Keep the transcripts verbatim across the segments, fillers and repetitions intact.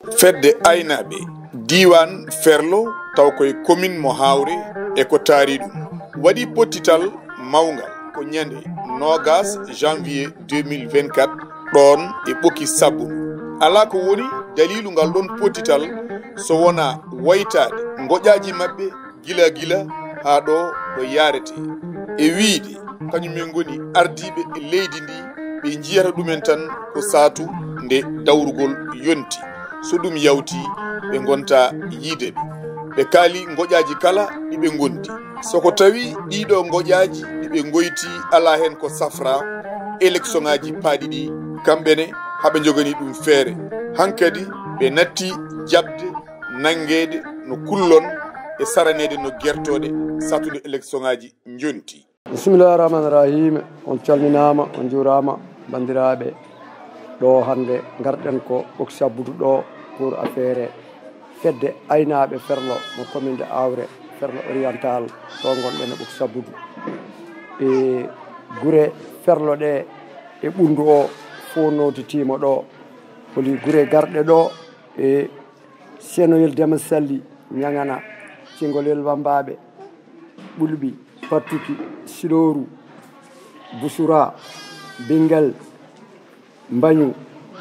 Fedde Aynaabe diwan Ferlo taw koy commune mo Haoure e ko taari dum wadi pottital mawngal ko nyande nogas janvier deux mille vingt-quatre don e boki sabbu ala ko woni dalilu ngal don pottital so wona waytade ngoƴaji mabbe gila gila ha do do yarete e wiide kanyum men goni ardibe e leydi ndi be jiyata dumen tan ko satu nde dawrugol yonti so dum yawti be gonta yide be kali ngoƴaji kala dibe gondi soko tawi dido ngoƴaji dibe ngoyti ala hen ko safra election ngaji paadi di kambene habe jogani dum feere hankadi be natti jabde nangede no kullon e saranede no gertode satude election ngaji jonti. Bismillahir rahmanir rahim. On calminama on jurama bandirabe do hande garden ko oksabudu do pour affaire Fedde Aynaabe Ferlo mo commune de Haoure Ferlo oriental to gonɗen e oksabudu e gure Ferlo de e bundu o fo notitima do holi gure garde do e senoyel dema salli nyangana cingolel wambabe bulbi Partie Siloru Busura Bingal Mbanyu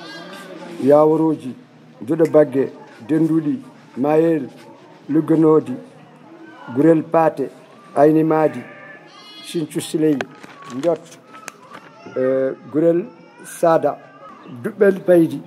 Yaworoji Jude Bagge Dendudi Mayel Luganodi Gurel Pate Ayni Madi Sinthiou Siley Ndiot euh, Gurel Sada Dubbel Baydi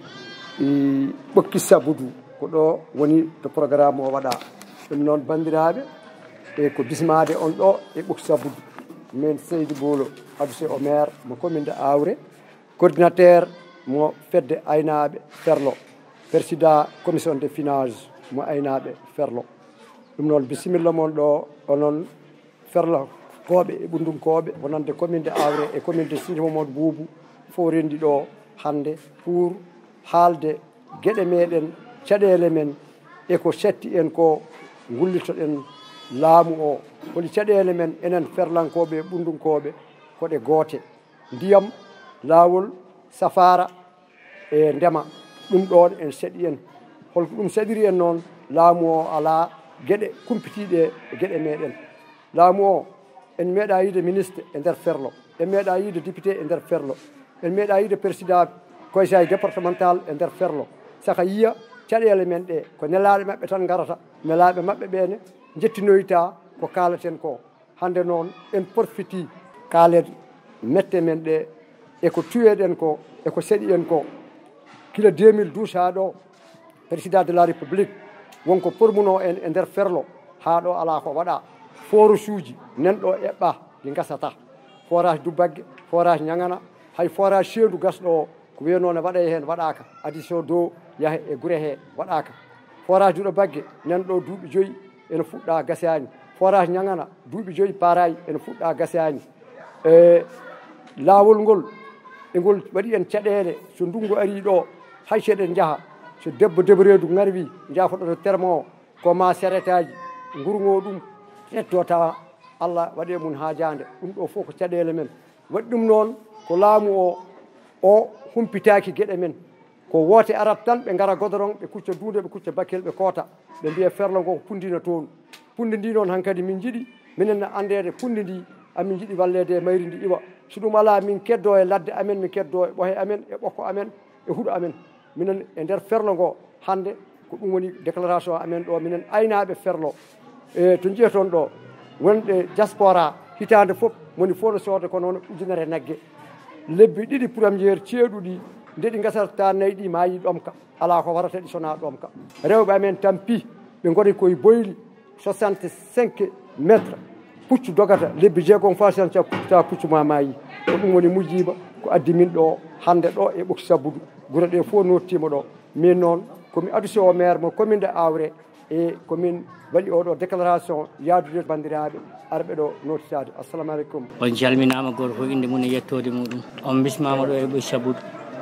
e Bokki Sabudu ko do woni to programme o wada dum non bandirabe e ko bismade on do e Boksabudu men Seydou Bolo abse o maire mo commune de Haoure coordinateur mo Fedde Aynaabe Ferlo président commission des finances mo Aynaabe Ferlo dum non bismillah mon do onon Ferlo kobe e bundum kobe wonande commune de Haoure e commune de Sinthiou Mamadou Boubou fo rendi do hande pour halde gede meden cadele men e ko setti en ko gullito den laamu o holi cadele men enen ferlankobe bundunkobe ko de gote ndiyam lawol safara e ndema dum don en sedi en hol dum sediri en non laamu o ala gede kumpitide e gede meden laamu o en meda yide ministre e der Ferlo en meda yide député e der Ferlo en meda yide président conseil départemental e der Ferlo saka yiya cadele men de ko nelaabe mabbe tan garata nelaabe mabbe bene jettinoyta ko kalaten ko hande non en profiti kalet mette men de e ko tueden ko e ko sedi en ko kila deux mille douze ha do président de la république wonko pormuno en e der Ferlo ha do ala ko wada forusuji nen do ebba di gasata forage du bagge forage nyangana hay forage chedu gasdo ko weno na wada hen wadaka addition do yahe e gure he wadaka forage du bagge nen do duubi joyi ene fudda gasani forage nyangana duubi joyi paray ene fudda gasani e lawol ngol e ngol wadi en cadede so ndungu ari do hay ceden jaha so debbo debreedu ngarwi jafodo termo ko ma seretaji ngurgo dum ettota Allah wadi mun haajande dum do foko cadele men wadi dum non ko laamu o o humpitaaki gede men ko wote arab tan be ngara godoron be kucca duude be kucca bakel be kota be biya Ferlo go pundina ton pundi ndi non hankadi min jidi minen andede pundi ndi amin jidi wallede mayri ndi iwa sudum ala min keddo e ladde amen min keddo e bohe amen e bokko amen e hudo amen minen e der Ferlo go hande ko dum woni déclaration amen do minen Aynaabe Ferlo e to jeeton do wonde diaspora hitande fop moni fono sorde ko non ujunere nagge lebbi didi premier ceedudi ndedi gasarta naydi mayi domka ala ko warata di sona domka rewbe amen tampi be ngori koy boyli soixante-cinq mètres puccu dogata lebbi jeegom fasan ca pucca puccu ma mayi ko dum woni mujiba ko addi min do hande do e Boksabudu gure de fo nottima do min non komi adusi o maire mo commune de Haoure e commune wali o do déclaration yaadude bandirabe arbe do notitade. Assalamu alaikum. On jalminama gorko inde mun yettode mudum on bismama do e Boksabudu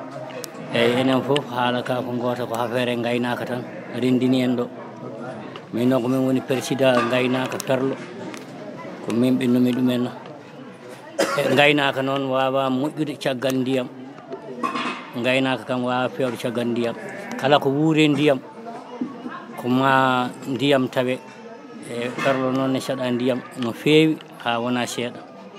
e enen fof haala ka ko gota ko affaire gaynaka tan rendini en do min non ko min woni président gaynaka Ferlo ko min binnumi dumen e gaynaka non wawa moƴƴude caggal ndiyam gaynaka kam wawa fewde caggal ndiyam kala ko wuure ndiyam ko ma ndiyam tawe e Ferlo noon ne saɗa ndiyam no feewi ha wona seeɗa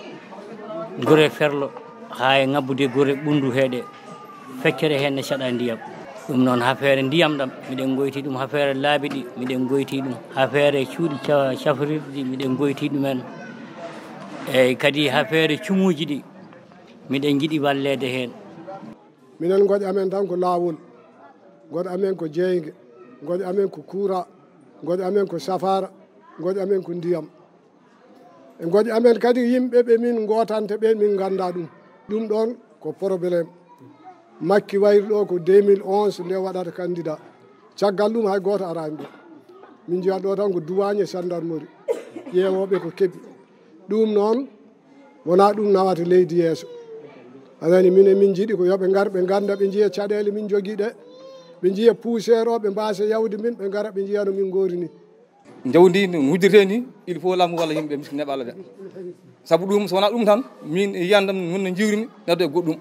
gure Ferlo ha e ngabbude gure ɓundu heeɗe feccere hen ne saɗa ndiyam ɗum noon ha feere ndiyam ɗam miɗen goyti ɗum ha feere laabi ɗi miɗen goyti ɗum ha feere cuuɗi cafrirɗi miɗen goyti ɗumen eyyi kadi ha feere cumuji ɗi miɗen jiiɗi wallede hen minen goƴe amen tan ko laawol goƴe amen ko jeyge goƴe amen ko kuura goƴe amen ko safara goƴe amen ko ndiyam e goƴe amen kadi yimɓe ɓe min gotante ɓe min ganda ɗum ɗum ɗon ko probléme makki wayri ɗo ko deux mille onze nde waɗata candidat caggal ɗum hay goto arani ɗo min jiiya ɗo tan ko duwagne gendarmerie ƴeewoɓe ko keeɓi ɗum noon wona ɗum nawata leydi yeeso anani minen min jiiɗi ko yoɓe gar ɓe ganda ɓe jiiya caɗele min jogui ɗe ɓe jiiya poussiére o ɓe mbasa yawde min ɓe gara ɓe jiiya no min gori ni jawdi no wujdirte ni il faut laamu walla yimɓe miskineɓe Allah ɓe saabu ɗum so wona ɗum tan min yiyandam wonno jiwrimi nadde goɗɗum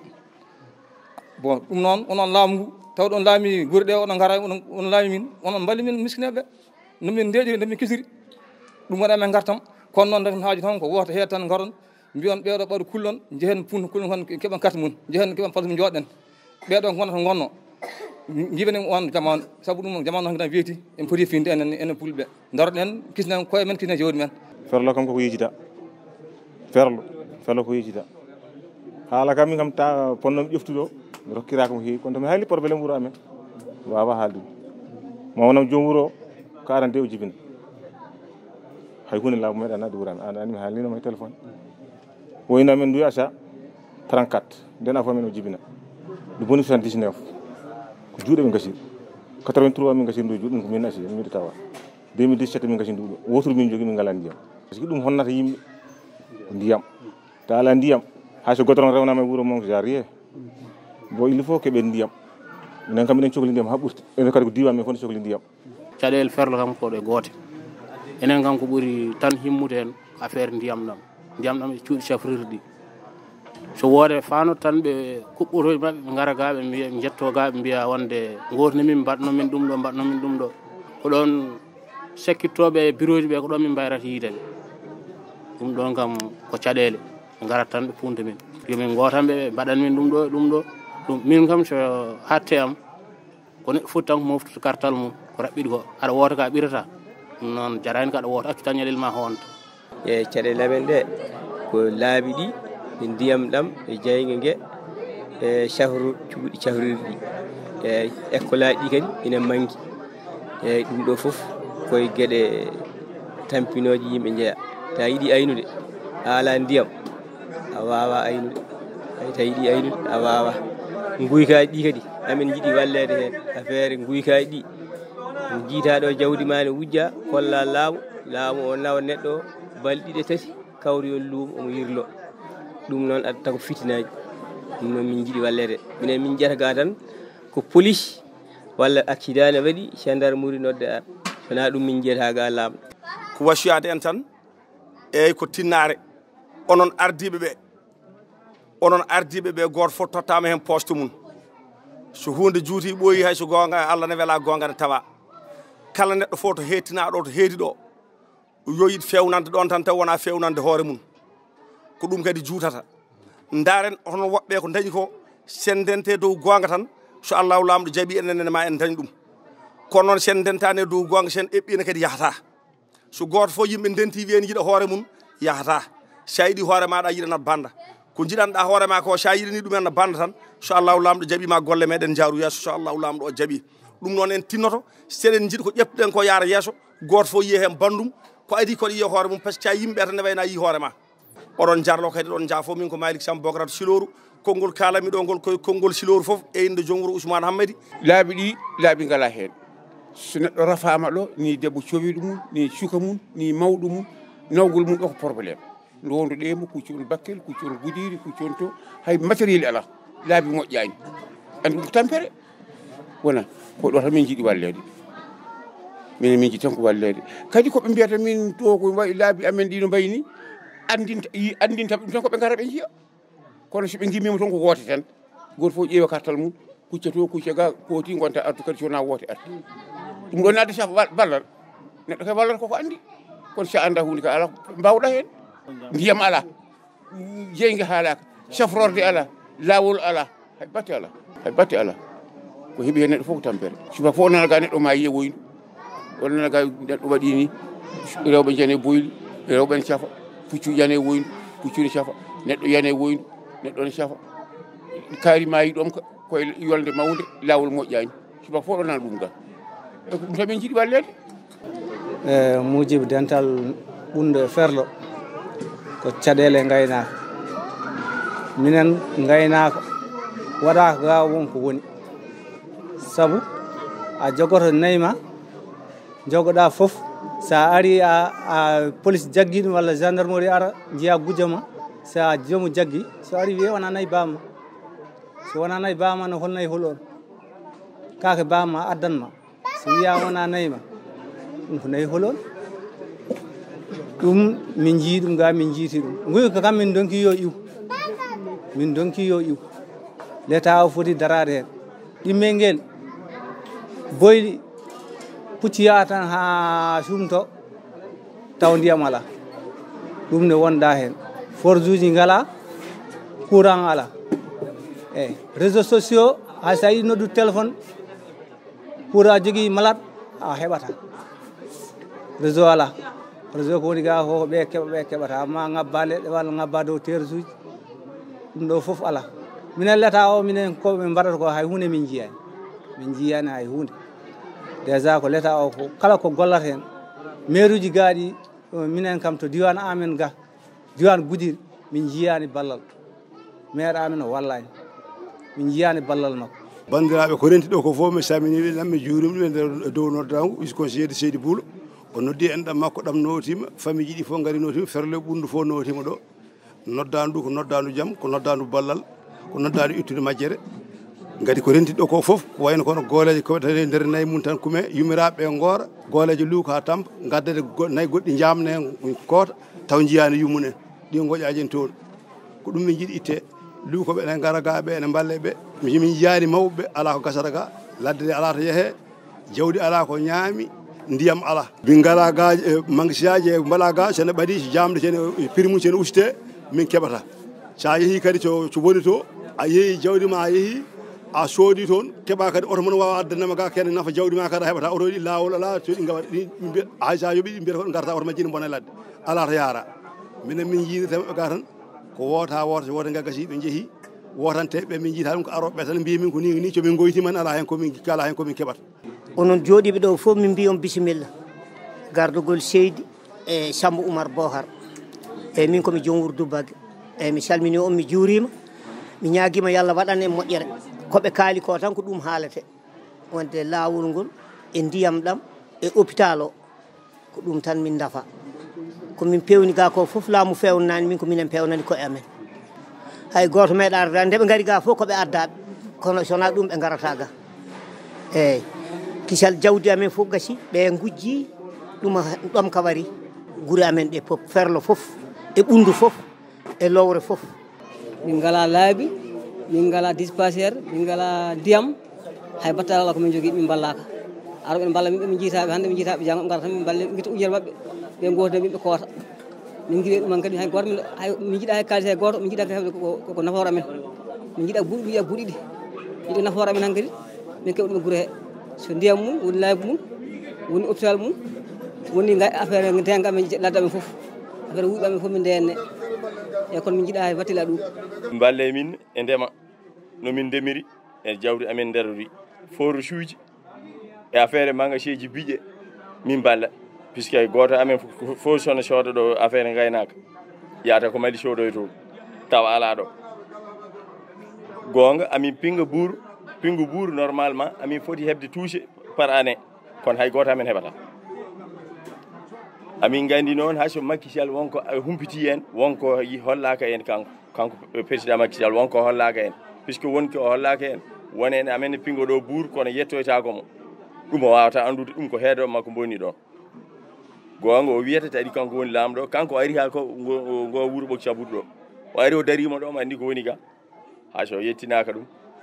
bon ɗum noon onon laamu ngu taw ɗon laami gure ɗe oɗon gara onon laami min onon balli min miskineɓe nomin ndeeƴiri nomin kisiri ɗum waɗa men gartam kono noon rek haaji tan ko woto heed tan garon mbiyon ɓeeɗo ɓaɗo kullon jehen pun kullon kon keɓen carte mum jehen keɓen place mum jooɗɗen ɓeeɗo gonata gonno jiɓene on jamanu saabu ɗum jamanu tan weeti en poti finde enen enen pulɓe daroɗen kisnen koye men kisnen jawdi men Ferlo kam koko yejita Ferlo Ferlo ko yejita haala kam min kam ta ponnomi ƴeftuɗo mi rokkiraka mo heewi kono to mi haali probléme wuuro amen wawa haaldude ma wonam joom wuuro ko arande o jibina hay hunde laamu meeɗa nadde wuuro amen an mi haalninomo e téléphone woyno amen nduwi achat trente-quatre nden afo men o jibina ɗo boni soixante-dix-neuf ko juuɗe ɓe gasiri quatre-vingt-trois min gasiri ndu ɗum ko min assi miɗo tawa deux mille dix-sept min gasiri nduɗo wotoro min jogui min ngala ndiyam par ce que ɗum honnata yimɓe ko ndiyam ta ala ndiyam hay so goudron rewnama e wuuro mon ja rien bon il faut keɓen ndiyam minen kam minen cohli ndiyam ha ɓurti enen kadi ko diwan men fof ne cohli ndiyam caɗele Ferlo kam ko ɗe goote enen kam ko ɓuuri tan himmude hen affaire ndiyam ɗam ndiyam ɗam e cuuɗi cafrirɗi so woode fano tan ɓe kuɓɓotoji mabɓe ɓe gara ga ɓe mbiya ɓe jetto ga ɓe mbiya wonde gotni min mbaɗnomin ɗum ɗo mbaɗnomin ɗum ɗo ko ɗon sekkittoɓe e bureau ji ɓe ko ɗon min mbayrata yiidede ɗum ɗon kam ko caɗele ɓe garat tan ɓe punta min yomin gotanɓe ɓe mbaɗan min ɗum ɗo e ɗum ɗo ɗum min kam so hatte am ko neɗɗo foti tan ko moftude kartal mum ko raɓɓiɗi ko aɗa wota ka ɓirata ɗum noon jarani ko aɗa wota accu tan ñalel ma honta e caɗele amen ɗe ko laabi ɗi e ndiyam ɗam e jayge ngue e sahru cuuɗi cahrirɗi e école aji ɗi kadi ina manqui eyyi ɗum ɗo foof koye gueɗe tampinoje yimɓe jeeya ta yiiɗi aynude a ala ndiyam a wawa aynude hay ta yiiɗi aynude a wawa guykaji ɗi kadi amin jiiɗi wallede hen affaire guykaji ɗi jiitaɗo jawdi ma ne wujja kolla laamu laamu o nawa neɗɗo o balɗe ɗiɗi tati kawriyon luumo omo yirlo ɗum noon addata ko fitinaji ɗum noon min jiiɗi wallede minen min jetta ga tan ko police walla accident ne waɗi gendarmerie nodde ar sona ɗum min jeyata ga laamu ko wasiyade en tan eyyi ko tinnare onon ardiɓe ɓe onon ardiɓe ɓe goto fof tottama hen poste mum so hunde juuti ɓooyi hay so gonga Allah ne weela gonga ne tawa kala neɗɗo fof to hettinaɗo to heedi ɗo yo yid fewnande ɗon tan taw wona fewnande hoore mum ko ɗum kadi juutata ndaren hono woɓɓe ko dañi ko sen dente dow gonga tan so Allahu lamɗo jaaɓi enen ma en dañi ɗum kono noon sen dentane dow gonga sen eɓɓina kadi yahata so goto fof yimɓe denti wiyen yiiɗa hoore mum yahata sa yiiɗi hoore maɗa yiiɗa nat banda ko jiɗanɗa hoore ma ko sa yiɗani ɗumen no banda tan so Allahu lamɗo jaaɓima golle meɗen jaaru yesso so Allahu lamɗo o jaaɓi ɗum noon en tinnoto seɗen jiiɗi ko ƴeftuɗen ko yaara yesso goto fof yiiya hen bandum ko adi koɗo yiiya hoore mum par ce que a yimɓe tan ne wayna yi hoore ma oɗon jarlo kadi ɗon jaafo min ko Malick Sam Bograto Siloru konngol kalami ɗo ngol koye konngol Siloru foof e inde joom wuuro Ousmane Hammadi laabi ɗi laabi ngala hen so neɗɗo rafama ɗo ni debbo cowiɗo mum ni suka mum ni mawɗo mum nawgol mum ɗo ko probléme ndondoɗemo kucci on Bakel kucci on Goudiry kucci on to hay matériel ala laabi moƴƴani andi ɗum ko tampere wona ko ɗo tan min jiiɗi wallede minen min jiiɗi tan ko wallede kadi koɓe mbiyata min to ko wayi laabi amen ɗi no mbayni andinta andinta ɗum tan koɓe gara ɓe jiiya kono soɓe guimmima tan ko wote tan goto fof ƴeewa kartal mum kucce to kucce ga poti gonta artu kadi sona wote arti ɗum ɗon addi safa ballal neɗɗo kay ballal koko andi kono sa anda hunde ka ala mbawɗa hen ndiyam ala jeyge haalaka safrorde ala lawol ala hay batte ala hay batte ala ko heeɓi hen neɗɗo fof ko tampere suba fof nana ga neɗɗo ma yiye woynu on nana ga neɗɗo waɗi ni rewɓe jane boyli rewɓe ne cafa puccu jane woynu puccu ne cafa neɗɗo yane woynu neɗɗo ne cafa kaari mayi ɗom koye yolde mawde lawol moƴƴani suba fof ɗo nana ɗum ga ɗum tamin jiiɗi wallede e mujibe dental ɓunde ferlo ko caɗele gaynaka minen gaynaka waɗaka ga wonko woni saabu a jogoto nayma jogoɗa foof sa ari a, a police jaggi ɗum walla gendarmerie ara jiiya gujama sa joomu jaggi so ari wiye wona nayyi bamma so wona nayyi bamma no holnayi holon kake bamma addanma so wiya wona nayima ɗum ko nayi holon ɗum min jii ɗum ga min jiiti ɗum guy ko kam min donki yo iw min donki yo iw l'état o foti darade hen ɗimmel ngel boyli pucciya tan ha sumto taw ndiyam ala ɗum ne wonda hen forge uji ngala courant ala eyyi réseaux sociaux hay sa yi noddu téléphone pour a jogui malade a heɓata réseau ala réseau ko woni ga ko ɓe keɓa ɓe keɓata ma ngabba leɗɗe walla ngabba dow terre uji ɗum ɗo foof ala minen l'état o minen koɓe mbaɗata ko hay hunde min jiyani min jiyani hay hunde déjà ko l'état o ko kala ko gollata hen maire uji gaaɗi minen kam to diwan amen ga diwan Goudiry min jiyani ballal maire amen o wallani min jiyani ballal makko bandiraɓe ko renti ɗo ko fof mi saminiɓe ɗam mi juurima ɗum e nder dow noddago vice-conseiller de Seydi Boulo o noddi en ɗam makko ɗam notima famille ji ɗi fof gaari notima ferle ɓundu fof notima ɗo noddandu ɗu ko noddandu jaam ko noddandu ballal ko noddandu ittude majjere gadi ko renti ɗo ko foof ko wayno kono gooleje koɓetate nder nayyi mum tan kume yummiraɓe goora gooleje luuka ha tampa gaddade nayyi goɗɗi jamne hen koota taw jiyani yummum en ɗi goƴaji en toon ko ɗum min jiiɗi itte luukoɓe ene gara ga ɓe ene balle ɓe min jiyani mawɓe ala ko gasata ga ladde nde ala to yeehe jawdi ala ko ñaami ndiyam ala min gala ga magasin e mbaɗa ga sene ɓaɗi so jamde sene prix mum sene usite min keɓata sa yeehi kadi to so woni to a yeehi jawdi ma a yeehi a soodi toon keɓa kadi oto mono wawa addanama ga kene nafa jawdi ma kada heɓata oto ɗi lawol ala so ɗi gawa ɗi hay sa yooɓi ɗi mbiyata ko garta oto majjini bona ladde ala to yaara minen min jiiɗataɓe ga tan ko wota wota so wota gaggasi ɓe jeehi wotanteɓe min jiita ɗum ko aroɓe tan mbimin ko ni ni comin goytiman ala hen komin kala hen komin keɓata onon jooɗiɓe ɗo fof min mbi on bisimilla gardugol Seydi e Samba Oumar Bohar eyyi min komi joom wuurdu bagge eyyi mi salmini on mi juurima mi ñaguima yo Allah waɗan en moƴƴere koɓe kaali ko tan ko ɗum haalete wonde lawol ngol e ndiyam ɗam e hôpital o ko ɗum tan min dafa komin pewni ga ko foof laamu fewnani min ko minen pewnani koye amen hay goto meeɗa ardade nde ɓe gaari ga fof koɓe addaɓe kono sona ɗum ɓe garata ga eyyi kisal jawdi amen fof gasi ɓe gujji ɗum ɗom ka wari guure amen ɗe fof ferlo fof e ɓundu fof e lowre fof min ngala laabi min ngala dispensaire min ngala ndiyam hay battala Allah komin jogui min ballaka aroɓe ne balla min ɓe jiitaɓe hande ɓe jiitaɓe janggo ɓe gara tan min balle guitta ujere mabɓe ɓe goto min ɓe koota min guiɗe ɗuman kadi hay goto min jiiɗa hay kalis hay goto min jiiɗa hefde koko nafoore amen min jiiɗa buuɗi wiya buuɗi ɗi yiɗi nafoore amen han kadi min keɓa ɗum e guure he so ndiyam mum woni laabi mum woni hôpital mum woni affaire tenga amen ladde amen foof affaire wuuɗi amen foof min ndeyenne e kono min jiiɗa hay wattila ɗum balle min e ndema no min ndemiri e jawdi amen nderori forage uji e affaire magasin ji biƴe min balla puisque goto amen fof sono sooda ɗo affaire gaynaka yata ko mali soodoy to taw ala ɗo gonga amin pinga buuru pingu buuru normalement amin foti hebde touché par année kono hay goto amen heɓata amin gandi noon hay so Macky Sall wonko humpiti en wonko hollaka en kanko kanko président Macky Sall wonko hollaka en puisque wonki o hollaka en wonen amen pingo ɗo buuru kono yettoytako mo ɗum o wawata andude ɗum ko heedo makko bonni ɗon gonga o wiyata tadi kanko woni lamɗo kanko ari ha ko ngo wuuro ɓoki sabuɗo ɗo o ari o darima ɗo ma andi ko woni ga ha so yettinaka ɗum